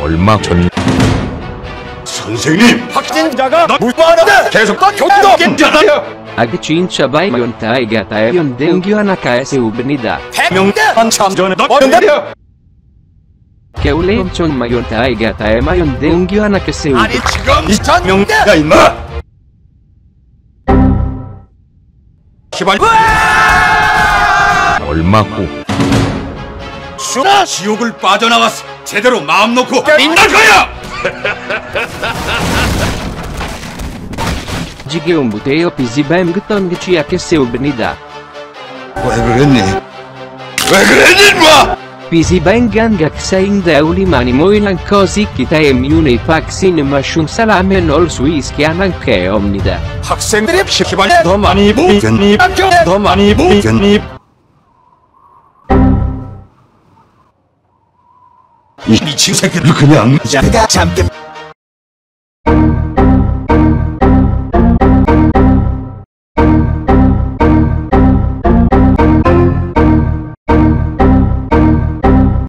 얼마 전 선생님, 확진자가 너무 많은데 계속 교도 괜찮아요. Agcincha bajonta igata yon dengyoanaka seubnida. 해명대 한참 전에 넣었는데요. Keuleonchon majonta igata mayon dengyoanaka seub. 아니 지금 2,000명대가 임마. 시발. 얼마 후 수나 지옥을 빠져나왔어. 제대로 마음 놓고 인날 거야. Jigeum buteo pisibem gtongichia seubnida. 왜 그랬니? 왜 그랬니 인마? Pisibem gangak saing dauli mani moilan kosi kita emune paksin mashum salamen ol suiskianan ke omnida. 학생들이 시발 더 많이 보겠니? 더 많이 보겠니? 이 미친 새끼들 그냥 내가 잠깐